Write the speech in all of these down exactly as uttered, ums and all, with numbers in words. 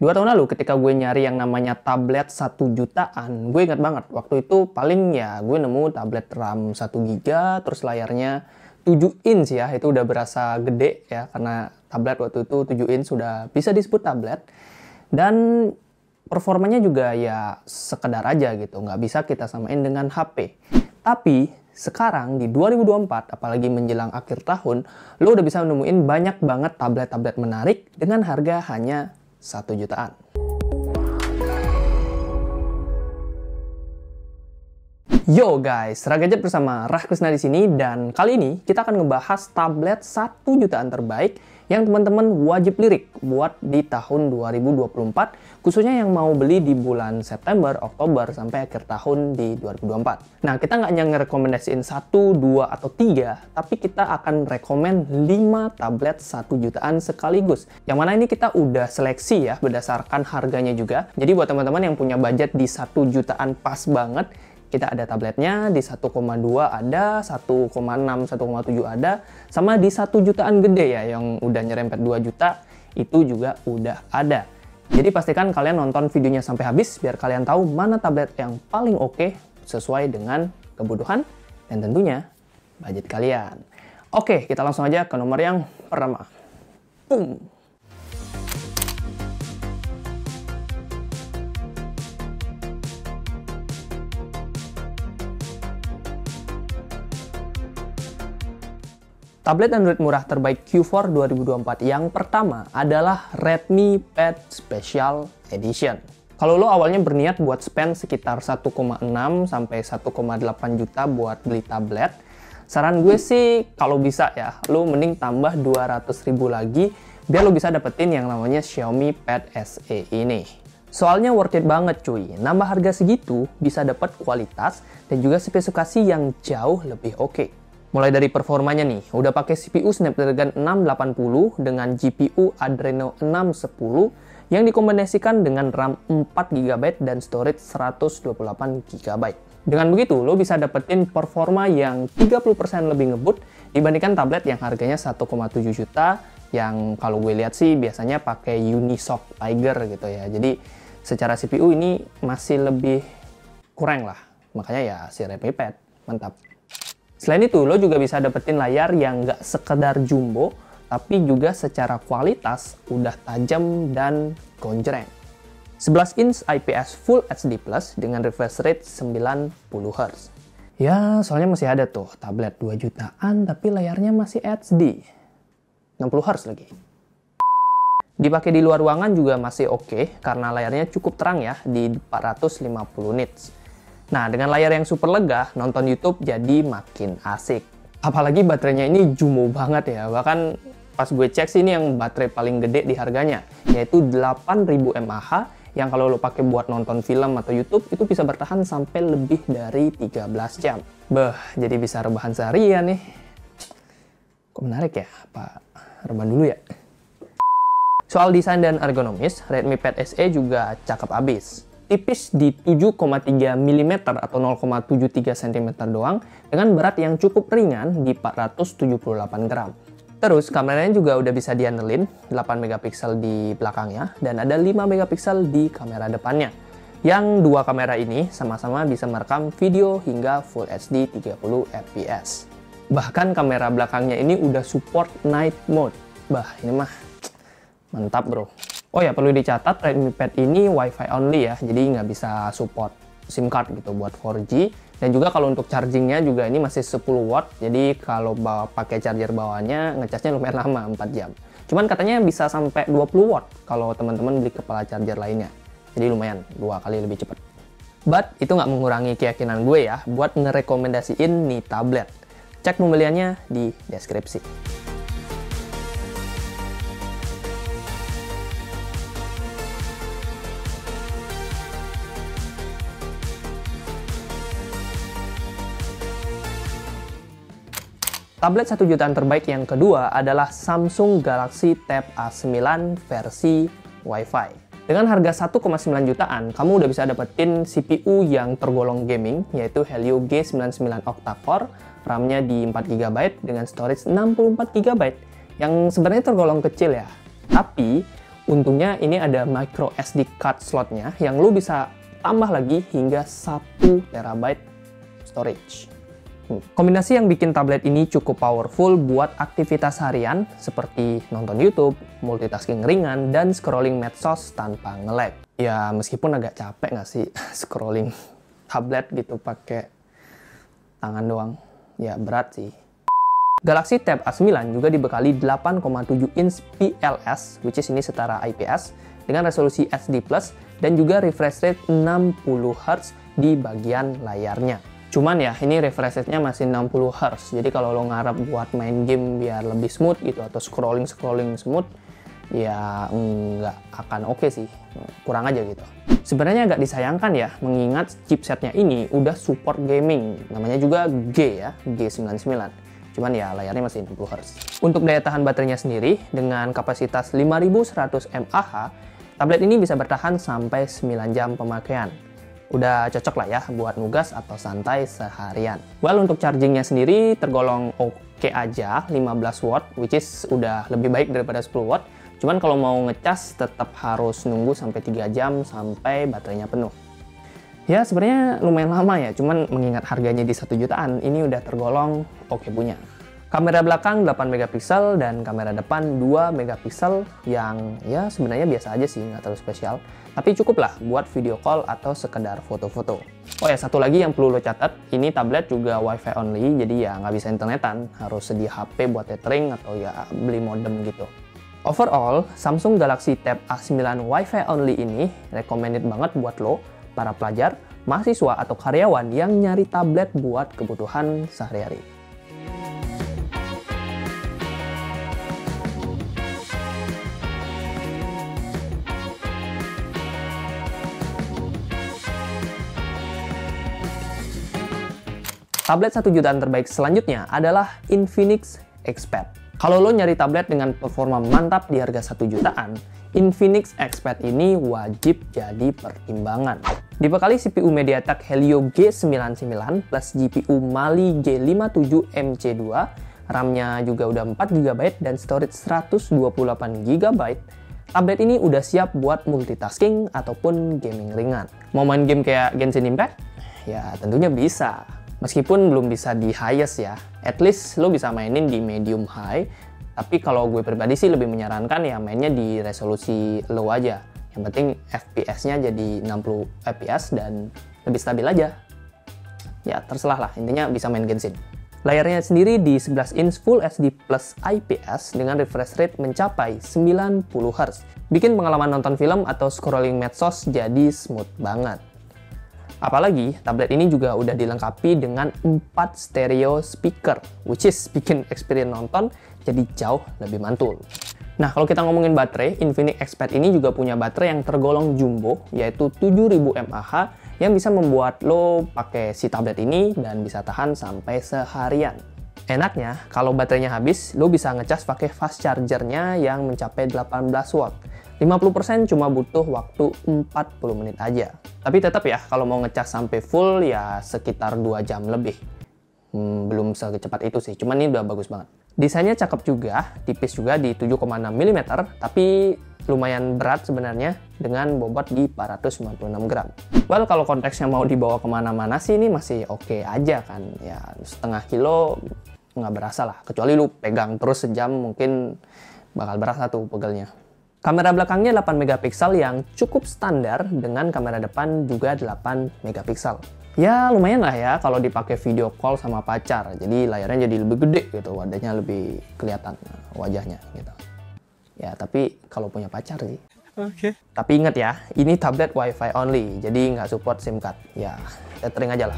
Dua tahun lalu ketika gue nyari yang namanya tablet satu jutaan, gue ingat banget waktu itu paling ya gue nemu tablet RAM satu giga, terus layarnya tujuh inch ya, itu udah berasa gede ya karena tablet waktu itu tujuh inch sudah bisa disebut tablet. Dan performanya juga ya sekedar aja gitu, nggak bisa kita samain dengan H P. Tapi sekarang di dua ribu dua puluh empat, apalagi menjelang akhir tahun, lo udah bisa nemuin banyak banget tablet-tablet menarik dengan harga hanya satu jutaan. Yo guys, Ragadget bersama Rah Krisna di sini, dan kali ini kita akan ngebahas tablet satu jutaan terbaik yang teman-teman wajib lirik buat di tahun dua ribu dua puluh empat, khususnya yang mau beli di bulan September, Oktober, sampai akhir tahun di dua ribu dua puluh empat. Nah, kita nggak hanya ngerekomendasiin satu, dua, atau tiga, tapi kita akan rekomen lima tablet satu jutaan sekaligus. Yang mana ini kita udah seleksi ya, berdasarkan harganya juga. Jadi buat teman-teman yang punya budget di satu jutaan pas banget, kita ada tabletnya di satu koma dua ada, satu koma enam, satu koma tujuh ada, sama di satu jutaan gede ya, yang udah nyerempet dua juta, itu juga udah ada. Jadi pastikan kalian nonton videonya sampai habis, biar kalian tahu mana tablet yang paling oke, sesuai dengan kebutuhan, dan tentunya budget kalian. Oke, kita langsung aja ke nomor yang pertama. Boom! Tablet Android murah terbaik Q empat dua ribu dua puluh empat yang pertama adalah Redmi Pad Special Edition. Kalau lo awalnya berniat buat spend sekitar satu koma enam sampai satu koma delapan juta buat beli tablet, saran gue sih kalau bisa ya, lo mending tambah dua ratus ribu lagi biar lo bisa dapetin yang namanya Xiaomi Pad S E ini. Soalnya worth it banget cuy, nambah harga segitu bisa dapat kualitas dan juga spesifikasi yang jauh lebih oke. Mulai dari performanya nih, udah pakai C P U Snapdragon enam delapan nol dengan G P U Adreno enam sepuluh yang dikombinasikan dengan RAM empat giga byte dan storage seratus dua puluh delapan giga byte. Dengan begitu, lo bisa dapetin performa yang tiga puluh persen lebih ngebut dibandingkan tablet yang harganya satu koma tujuh juta, yang kalau gue lihat sih biasanya pakai Unisoc Tiger gitu ya. Jadi secara C P U ini masih lebih kurang lah, makanya ya si Redmi Pad mantap. Selain itu, lo juga bisa dapetin layar yang nggak sekedar jumbo, tapi juga secara kualitas udah tajam dan gonjreng. sebelas inch I P S Full H D plus dengan refresh rate sembilan puluh hertz. Ya, soalnya masih ada tuh tablet dua jutaan tapi layarnya masih H D. enam puluh hertz lagi. Dipakai di luar ruangan juga masih oke karena layarnya cukup terang ya di empat ratus lima puluh nits. Nah, dengan layar yang super lega, nonton YouTube jadi makin asik. Apalagi baterainya ini jumbo banget ya. Bahkan pas gue cek sih ini yang baterai paling gede di harganya, yaitu delapan ribu mAh, yang kalau lo pakai buat nonton film atau YouTube itu bisa bertahan sampai lebih dari tiga belas jam. Beh, jadi bisa rebahan seharian nih. Kok menarik ya? Apa rebahan dulu ya? Soal desain dan ergonomis, Redmi Pad S E juga cakep abis. Tipis di tujuh koma tiga milimeter atau nol koma tujuh tiga sentimeter doang, dengan berat yang cukup ringan di empat ratus tujuh puluh delapan gram. Terus kameranya juga udah bisa diandelin, delapan megapiksel di belakangnya dan ada lima megapiksel di kamera depannya. Yang dua kamera ini sama-sama bisa merekam video hingga Full H D tiga puluh F P S. Bahkan kamera belakangnya ini udah support night mode. Bah, ini mah mantap bro. Oh ya, perlu dicatat Redmi Pad ini Wi-Fi only ya, jadi nggak bisa support SIM card gitu buat empat G. Dan juga kalau untuk chargingnya juga ini masih sepuluh watt, jadi kalau bawa pakai charger bawahnya ngecasnya lumayan lama, empat jam. Cuman katanya bisa sampai dua puluh watt kalau teman-teman beli kepala charger lainnya. Jadi lumayan, dua kali lebih cepat. But itu nggak mengurangi keyakinan gue ya buat ngerekomendasiin nih tablet. Cek pembeliannya di deskripsi. Tablet satu jutaan terbaik yang kedua adalah Samsung Galaxy Tab A sembilan versi Wi-Fi. Dengan harga satu koma sembilan jutaan, kamu udah bisa dapetin C P U yang tergolong gaming, yaitu Helio G sembilan puluh sembilan octa-core, RAM-nya di empat giga byte dengan storage enam puluh empat giga byte, yang sebenarnya tergolong kecil ya. Tapi Untungnya ini ada micro S D card slotnya yang lu bisa tambah lagi hingga satu terabyte storage. Kombinasi yang bikin tablet ini cukup powerful buat aktivitas harian seperti nonton YouTube, multitasking ringan, dan scrolling medsos tanpa nge-lag. Ya meskipun agak capek nggak sih scrolling tablet gitu pakai tangan doang. Ya berat sih. Galaxy Tab A sembilan juga dibekali delapan koma tujuh inch P L S, which is ini setara I P S, dengan resolusi H D plus, dan juga refresh rate enam puluh hertz di bagian layarnya. Cuman ya, ini refresh rate-nya masih enam puluh hertz, jadi kalau lo ngarep buat main game biar lebih smooth gitu, atau scrolling-scrolling smooth, ya nggak akan oke okay sih, kurang aja gitu. Sebenarnya agak disayangkan ya, mengingat chipsetnya ini udah support gaming, namanya juga G ya, G sembilan sembilan. Cuman ya layarnya masih enam puluh hertz. Untuk daya tahan baterainya sendiri, dengan kapasitas lima ribu seratus mAh, tablet ini bisa bertahan sampai sembilan jam pemakaian. Udah cocok lah ya buat nugas atau santai seharian. Well, untuk chargingnya sendiri tergolong oke aja, lima belas watt, which is udah lebih baik daripada sepuluh watt. Cuman kalau mau ngecas tetap harus nunggu sampai tiga jam sampai baterainya penuh. Ya sebenarnya lumayan lama ya, cuman mengingat harganya di satu jutaan, ini udah tergolong oke punya. Kamera belakang delapan megapiksel dan kamera depan dua megapiksel yang ya sebenarnya biasa aja sih, nggak terlalu spesial. Tapi cukup lah buat video call atau sekedar foto-foto. Oh ya, satu lagi yang perlu lo catat, ini tablet juga Wi-Fi only, jadi ya nggak bisa internetan, harus sedia H P buat tethering atau ya beli modem gitu. Overall, Samsung Galaxy Tab A sembilan Wi-Fi only ini recommended banget buat lo, para pelajar, mahasiswa, atau karyawan yang nyari tablet buat kebutuhan sehari-hari. Tablet satu jutaan terbaik selanjutnya adalah Infinix Xpad. Kalau lo nyari tablet dengan performa mantap di harga satu jutaan, Infinix Xpad ini wajib jadi pertimbangan. Dibekali C P U MediaTek Helio G sembilan sembilan plus G P U Mali G lima tujuh M C dua, RAM-nya juga udah empat giga byte dan storage seratus dua puluh delapan giga byte, tablet ini udah siap buat multitasking ataupun gaming ringan. Mau main game kayak Genshin Impact? Ya tentunya bisa. Meskipun belum bisa di highest ya, at least lo bisa mainin di medium high, tapi kalau gue pribadi sih lebih menyarankan ya mainnya di resolusi low aja. Yang penting F P S-nya jadi enam puluh F P S dan lebih stabil aja. Ya terserah lah, intinya bisa main Genshin. Layarnya sendiri di sebelas inch Full H D plus I P S dengan refresh rate mencapai sembilan puluh hertz. Bikin pengalaman nonton film atau scrolling medsos jadi smooth banget. Apalagi, tablet ini juga udah dilengkapi dengan empat stereo speaker, which is bikin experience nonton jadi jauh lebih mantul. Nah, kalau kita ngomongin baterai, Infinix Xpad ini juga punya baterai yang tergolong jumbo, yaitu tujuh ribu mAh, yang bisa membuat lo pakai si tablet ini dan bisa tahan sampai seharian. Enaknya, kalau baterainya habis, lo bisa ngecas pakai fast chargernya yang mencapai delapan belas watt. lima puluh persen cuma butuh waktu empat puluh menit aja. Tapi tetap ya, kalau mau ngecas sampai full ya sekitar dua jam lebih. Hmm, belum secepat itu sih, cuman ini udah bagus banget. Desainnya cakep juga, tipis juga di tujuh koma enam milimeter, tapi lumayan berat sebenarnya dengan bobot di empat ratus sembilan puluh enam gram. Well, kalau konteksnya mau dibawa kemana-mana sih ini masih oke okay aja kan. Ya setengah kilo nggak berasa lah, kecuali lu pegang terus sejam mungkin bakal berasa tuh pegelnya. Kamera belakangnya delapan megapiksel yang cukup standar dengan kamera depan juga delapan megapiksel. Ya lumayan lah ya kalau dipakai video call sama pacar, jadi layarnya jadi lebih gede gitu, wadahnya lebih kelihatan wajahnya gitu. Ya tapi kalau punya pacar sih. Oke. Okay. Tapi ingat ya, ini tablet Wi-Fi only, jadi nggak support SIM card. Ya tethering aja lah.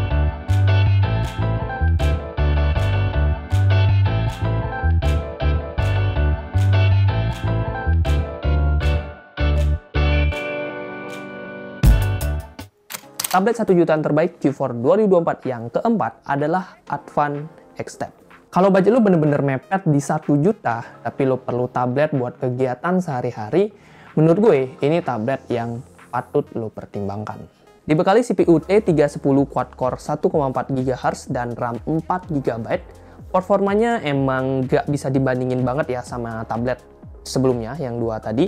Tablet satu jutaan terbaik Q four dua ribu dua puluh empat yang keempat adalah Advan X-Tab. Kalau budget lo bener-bener mepet di satu juta, tapi lo perlu tablet buat kegiatan sehari-hari, menurut gue ini tablet yang patut lo pertimbangkan. Dibekali C P U T tiga sepuluh quad-core satu koma empat gigahertz dan RAM empat giga byte, performanya emang gak bisa dibandingin banget ya sama tablet sebelumnya yang dua tadi,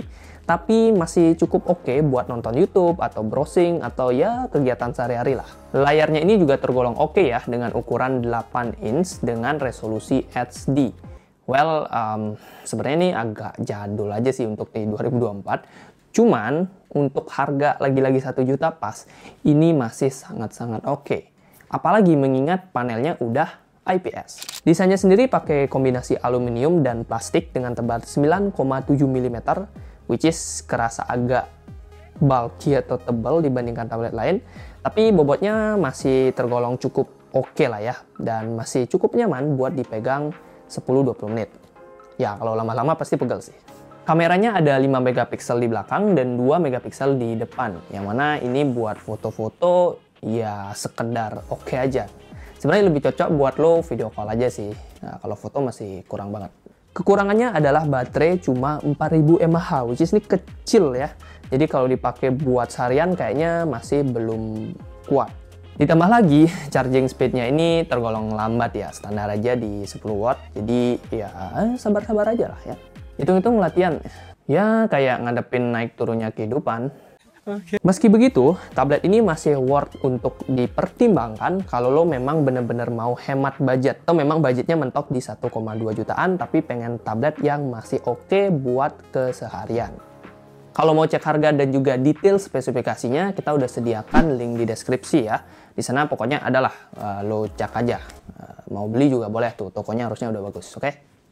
tapi masih cukup oke buat nonton YouTube atau browsing atau ya kegiatan sehari-hari lah. Layarnya ini juga tergolong oke ya dengan ukuran delapan inch dengan resolusi H D. Well, um, sebenarnya ini agak jadul aja sih untuk di dua ribu dua puluh empat. Cuman untuk harga lagi-lagi satu juta pas, ini masih sangat-sangat oke. Apalagi mengingat panelnya udah I P S. Desainnya sendiri pakai kombinasi aluminium dan plastik dengan tebal sembilan koma tujuh milimeter, which is kerasa agak bulky atau tebal dibandingkan tablet lain. Tapi bobotnya masih tergolong cukup oke lah ya, dan masih cukup nyaman buat dipegang sepuluh sampai dua puluh menit. Ya, kalau lama-lama pasti pegel sih. Kameranya ada lima megapiksel di belakang dan dua megapiksel di depan, yang mana ini buat foto-foto ya sekedar oke aja. Sebenarnya lebih cocok buat lo video call aja sih. Nah, kalau foto masih kurang banget. Kekurangannya adalah baterai cuma empat ribu mAh, which is ini kecil ya. Jadi kalau dipakai buat seharian kayaknya masih belum kuat. Ditambah lagi, charging speednya ini tergolong lambat ya, standar aja di sepuluh watt. Jadi ya sabar-sabar aja lah ya. Hitung-hitung latihan, ya kayak ngadepin naik turunnya kehidupan. Okay. Meski begitu, tablet ini masih worth untuk dipertimbangkan kalau lo memang bener-bener mau hemat budget. Atau memang budgetnya mentok di satu koma dua jutaan, tapi pengen tablet yang masih oke buat keseharian. Kalau mau cek harga dan juga detail spesifikasinya, kita udah sediakan link di deskripsi ya. Di sana pokoknya adalah uh, lo cek aja. Uh, mau beli juga boleh tuh, tokonya harusnya udah bagus, oke? Okay?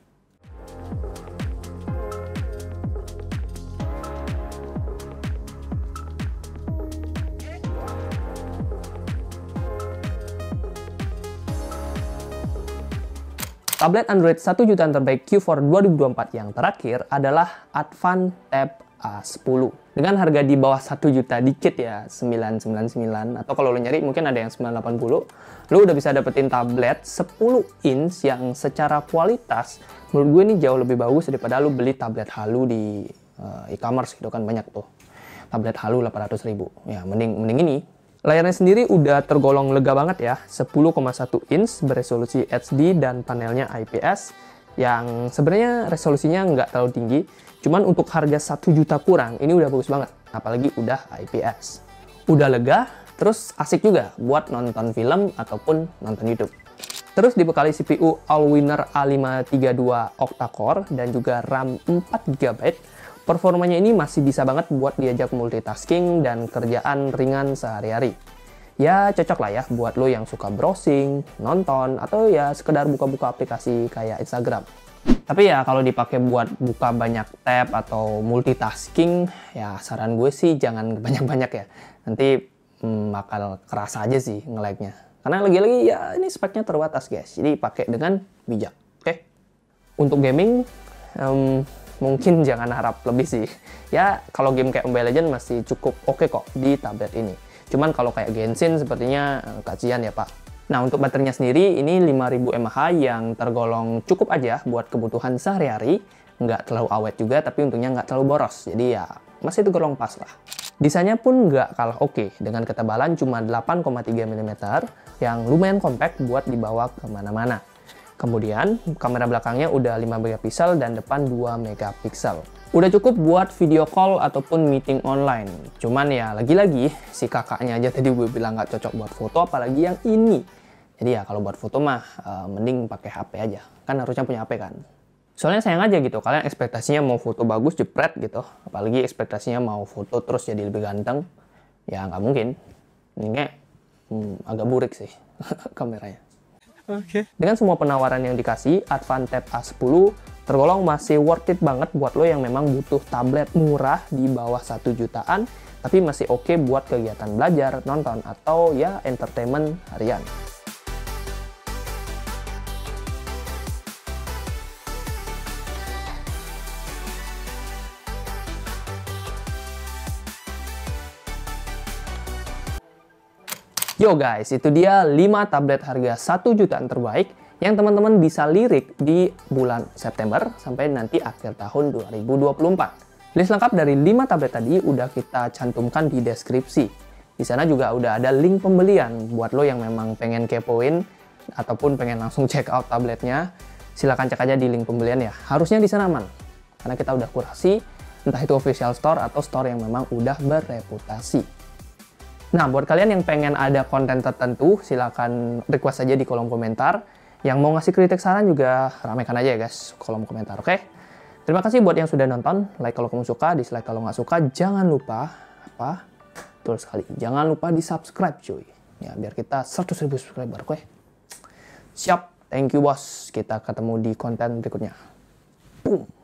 Tablet Android satu jutaan terbaik Q empat dua ribu dua puluh empat yang terakhir adalah Advan Tab A sepuluh. Dengan harga di bawah satu juta dikit ya, sembilan ratus sembilan puluh sembilan, atau kalau lo nyari mungkin ada yang sembilan ratus delapan puluh, lo udah bisa dapetin tablet sepuluh inch yang secara kualitas menurut gue ini jauh lebih bagus daripada lo beli tablet halu di uh, e-commerce gitu kan, banyak tuh. Tablet halu delapan ratus ribu. Ya, mending mending ini. Layarnya sendiri udah tergolong lega banget ya, sepuluh koma satu inch beresolusi H D dan panelnya I P S yang sebenarnya resolusinya nggak terlalu tinggi, cuman untuk harga satu juta kurang ini udah bagus banget, apalagi udah I P S. Udah lega, terus asik juga buat nonton film ataupun nonton YouTube. Terus dibekali C P U Allwinner A lima tiga dua octa-core dan juga RAM empat giga byte. Performanya ini masih bisa banget buat diajak multitasking dan kerjaan ringan sehari-hari. Ya cocok lah ya buat lo yang suka browsing, nonton, atau ya sekedar buka-buka aplikasi kayak Instagram. Tapi ya kalau dipakai buat buka banyak tab atau multitasking, ya saran gue sih jangan banyak-banyak ya. Nanti hmm, bakal kerasa aja sih nge-lag-nya. Karena lagi-lagi ya ini speknya terbatas guys, jadi pakai dengan bijak, oke? Okay? Untuk gaming, um, mungkin jangan harap lebih sih. Ya, kalau game kayak Mobile Legends masih cukup oke kok di tablet ini. Cuman kalau kayak Genshin sepertinya eh, kasihan ya Pak. Nah, untuk baterainya sendiri ini lima ribu mAh yang tergolong cukup aja buat kebutuhan sehari-hari. Nggak terlalu awet juga, tapi untungnya nggak terlalu boros. Jadi ya, masih tergolong pas lah. Desainnya pun nggak kalah oke, dengan ketebalan cuma delapan koma tiga milimeter yang lumayan compact buat dibawa kemana-mana. Kemudian, kamera belakangnya udah lima megapiksel dan depan dua megapiksel. Udah cukup buat video call ataupun meeting online. Cuman ya, lagi-lagi, si kakaknya aja tadi gue bilang nggak cocok buat foto, apalagi yang ini. Jadi ya, kalau buat foto mah, uh, mending pakai H P aja. Kan harusnya punya H P kan. Soalnya sayang aja gitu, kalian ekspektasinya mau foto bagus, jepret gitu. Apalagi ekspektasinya mau foto terus jadi lebih ganteng. Ya, nggak mungkin. Ini hmm, agak burik sih kameranya. Okay. Dengan semua penawaran yang dikasih, Advan Tab A sepuluh tergolong masih worth it banget buat lo yang memang butuh tablet murah di bawah satu jutaan, tapi masih oke okay buat kegiatan belajar, nonton, atau ya entertainment harian. Yo guys, itu dia lima tablet harga satu jutaan terbaik yang teman-teman bisa lirik di bulan September sampai nanti akhir tahun dua ribu dua puluh empat. List lengkap dari lima tablet tadi udah kita cantumkan di deskripsi. Di sana juga udah ada link pembelian buat lo yang memang pengen kepoin ataupun pengen langsung check out tabletnya. Silahkan cek aja di link pembelian ya. Harusnya di sana aman, karena kita udah kurasi Entah itu official store atau store yang memang udah berreputasi. Nah, buat kalian yang pengen ada konten tertentu, silakan request aja di kolom komentar. Yang mau ngasih kritik saran juga ramekan aja ya guys, kolom komentar, oke? Terima kasih buat yang sudah nonton. Like kalau kamu suka, dislike kalau nggak suka. Jangan lupa, apa? Betul sekali, jangan lupa di subscribe cuy. Ya, biar kita seratus ribu subscriber, oke? Siap, thank you bos. Kita ketemu di konten berikutnya. Boom.